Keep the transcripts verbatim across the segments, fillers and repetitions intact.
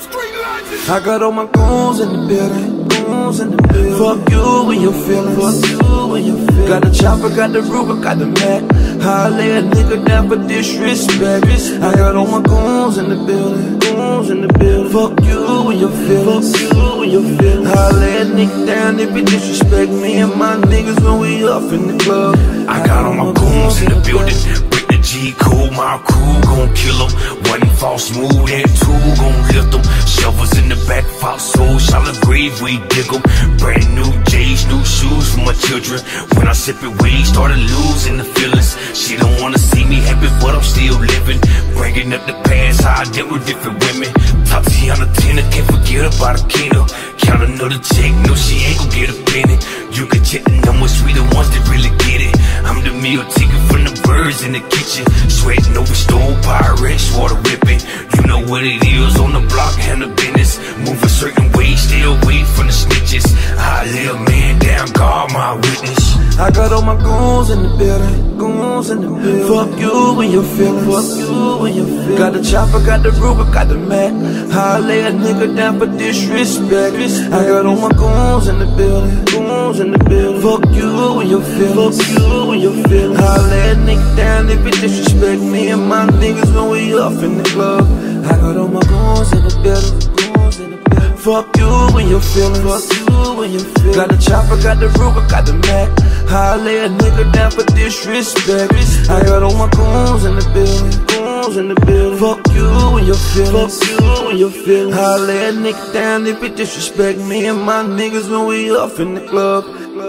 I got all my goons in the building, goons in the building. Fuck you when you're feeling, fuck you when you're feeling. Got the chopper, got the Ruger, got the Mac. I lay a nigga down for disrespect. I got all my goons in the building, goons in the building. Fuck you when you're feeling, fuck you when you're feeling. I lay a nigga down if you disrespect me and my niggas when we up in the club. I got all my goons in the building. G code, my crew gon' kill them. One false move, and two gon' lift them. Shovels in the back, false souls, shallow grave, we dig them. Brand new J's, new shoes for my children. When I sip it weed, started losing the feelings. She don't wanna see me happy, but I'm still living. Bringing up the past, how I dealt with different women. Tatiana Tina, can't forget about Akina. Count another check, no she ain't gon' get a penny. You can check the numbers, we the ones that really get it. I'm the meal ticket from the birds in the kitchen. Sweating over stove, Pyrex, water whipping. You know what it is on the block, handle business. Move a certain way, stay away from the snitches. I lay a man down, God my witness. I got all my goons in the building, goons in the building. Fuck you when you're feeling, fuck you when you're feeling. Got the chopper, got the Ruger, got the Mac. I lay a nigga down for disrespect. I got all my goons in the building, goons in the building. Fuck you when you're feeling, fuck you when you're feeling. I lay a nigga down if you disrespect me and my niggas when we up in the club. I got all my goons in the building, goons in the building. Fuck you when you're feeling, fuck you when you're feeling. Got the chopper, got the Ruger, got the Mac. I lay a nigga down for disrespect. I got all my goons in the building, goons in the building. Fuck you when you're feeling, fuck you when you're feeling. I lay a nigga down if you disrespect me and my niggas when we up in the club.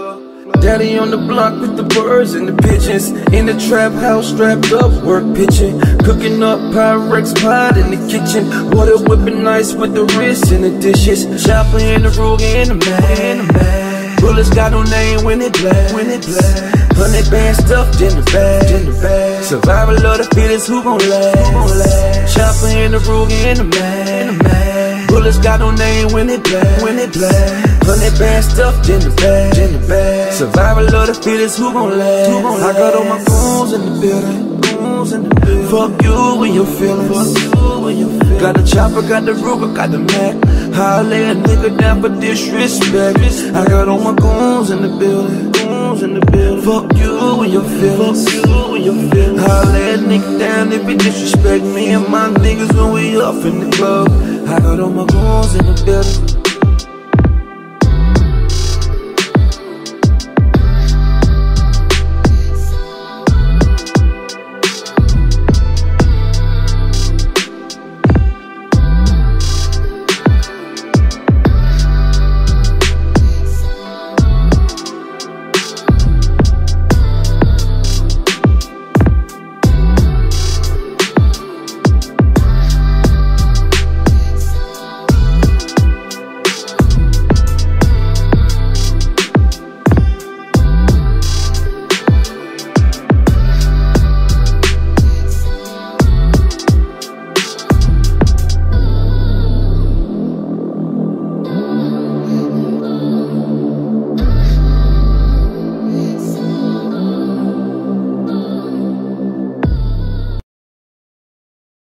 Daddy on the block with the birds and the pigeons. In the trap house strapped up, work pitching. Cooking up Pyrex pot in the kitchen. Water whipping ice with the wrist and the dishes. Chopper in the Ruger in the man. Bullets got no name when it blast, when it blast. Hundred band stuffed in the bag, in the bag. Survival of the fittest, who gon' last? Who gon' last? Chopper in the Ruger in the man, in the man. Bullets got no name when it blast, when it blast. Hundred band stuffed in the bag, in the bag. Survival of the fittest, who gon' last? Who gon' last? I got all my goons in the building, goons in the building. Fuck you when you're feeling, fuck you when you're feeling. Got the chopper, got the Ruger, got the Mac. I lay a nigga down for disrespect. I got all my goons in the building, goons in the building. Fuck you when you're feeling, fuck you when you're feeling. I lay a nigga down if you disrespect me and my niggas when we up in the club. I got all my goons in the building.